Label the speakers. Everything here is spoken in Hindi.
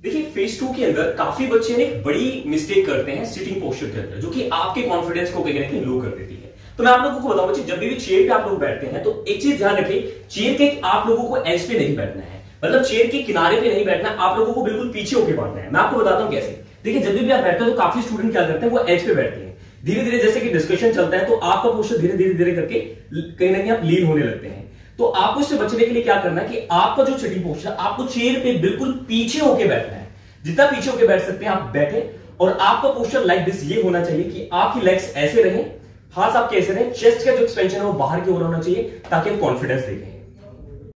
Speaker 1: देखिए फेज 2 के अंदर काफी बच्चे ने एक बड़ी मिस्टेक करते हैं सिटिंग पोस्चर के अंदर, जो कि आपके कॉन्फिडेंस को कहीं ना कहीं लो कर देती है। तो मैं आप लोगों को बताऊं बच्चे, जब भी चेयर पे आप लोग बैठते हैं तो एक चीज ध्यान रखिए, चेयर के आप लोगों को एज पे नहीं बैठना है, मतलब चेयर के किनारे पे नहीं बैठना, आप लोगों को बिल्कुल पीछे होकर बैठना है। मैं आपको बताता हूं कैसे। देखिए जब भी आप बैठते हैं तो काफी स्टूडेंट क्या करते हैं, वो एज पे बैठते हैं। धीरे धीरे जैसे कि डिस्कशन चलता है तो आपका पोस्चर धीरे धीरे धीरे करके कहीं ना कहीं आप लीन होने लगते हैं। तो आपको इससे बचने के लिए क्या करना है कि आपका जो सिटिंग पोस्चर, आपको चेयर पे बिल्कुल पीछे होकर बैठना है। जितना पीछे होकर बैठ सकते हैं आप बैठे, और आपका पोस्चर लाइक दिस ये होना चाहिए कि आपकी लेग्स ऐसे रहें, हाथ आपके ऐसे रहें, चेस्ट का जो एक्सपेंशन है वो बाहर की ओर होना चाहिए, ताकि आप कॉन्फिडेंस देखें।